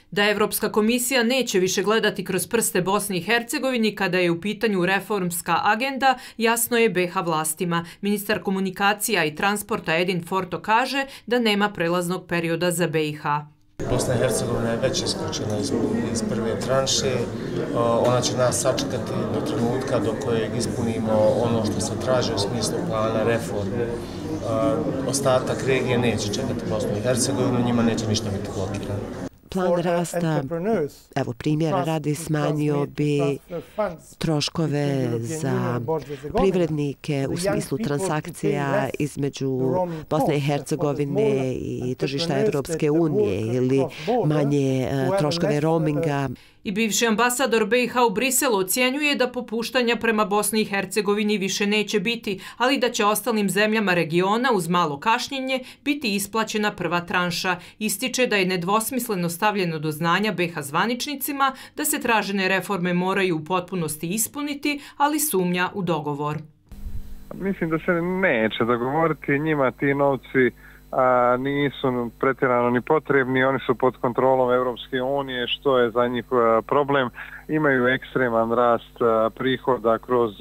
Da Evropska komisija neće više gledati kroz prste Bosni i Hercegovini kada je u pitanju reformska agenda, jasno je BiH vlastima. Ministar komunikacija i transporta Edin Forto kaže da nema prelaznog perioda za BiH. Bosna i Hercegovina je već iskočena iz prve tranše. Ona će nas sačekati do trenutka do kojeg ispunimo ono što se traži u smislu plana reforme. Ostatak regije neće čekati Bosnu i Hercegovinu, njima neće ništa biti blokirano. Plan rasta, evo primjera radi, smanjio bi troškove za privrednike u smislu transakcija između Bosne i Hercegovine i tržišta Evropske unije ili manje troškove roaminga. I bivši ambasador BiH u Briselu ocjenjuje da popuštanja prema Bosni i Hercegovini više neće biti, ali da će ostalim zemljama regiona uz malo kašnjenje biti isplaćena prva tranša. Ističe da je nedvosmisleno stavljeno do znanja BiH zvaničnicima da se tražene reforme moraju u potpunosti ispuniti, ali sumnja u dogovor. Mislim da se neće dogovoriti, njima ti novci nisu pretjerano ni potrebni, oni su pod kontrolom Europske unije, što je za njih problem. Imaju ekstreman rast prihoda kroz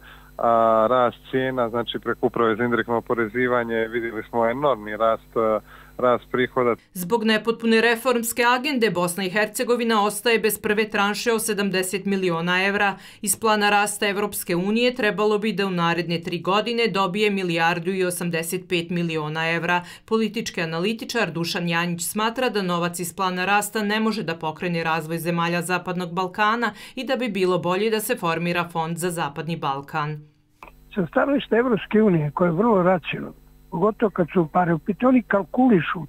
rast cijena, znači preko uprave za indirektno oporezivanje vidjeli smo enormni rast prihoda. Zbog nepotpune reformske agende Bosna i Hercegovina ostaje bez prve tranše od 70 miliona evra. Iz plana rasta Evropske unije trebalo bi da u naredne 3 godine dobije 1,85 miliona evra. Politički analitičar Dušan Janjić smatra da novac iz plana rasta ne može da pokrene razvoj zemalja Zapadnog Balkana i da bi bilo bolje da se formira fond za Zapadni Balkan. Sa stanovišta Evropske unije, koje je vrlo racionalno, pogotovo kad su pare u pitanju, oni kalkulišu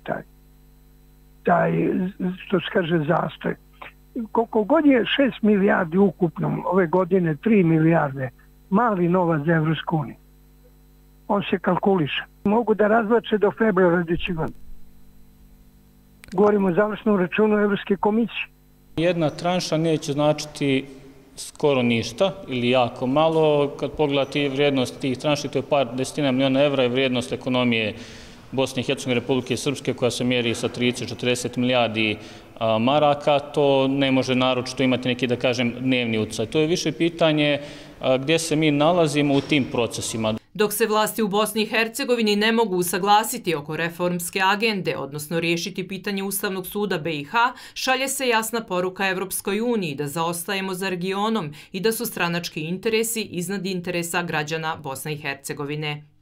taj, što se kaže, zastoj. Koliko god je 6 milijardi ukupno, ove godine 3 milijarde, mali novac za Evropsku uniju. On se kalkuliše. Mogu da razvlače do februara iduće godine. Govorimo o završnom računu Evropske komisije. Jedna tranša neće značiti skoro ništa ili jako malo. Kad pogledate vrijednost tih tranši, to je par desetina miliona evra i vrijednost ekonomije Bosne i Hercegovine, Republike Srpske koja se mjeri sa 30-40 milijardi maraka, to ne može naročito imati neki, da kažem, dnevni utjecaj. To je više pitanje gdje se mi nalazimo u tim procesima. Dok se vlasti u Bosni i Hercegovini ne mogu usaglasiti oko reformske agende, odnosno riješiti pitanje Ustavnog suda BiH, šalje se jasna poruka Evropskoj uniji da zaostajemo za regionom i da su stranački interesi iznad interesa građana Bosne i Hercegovine.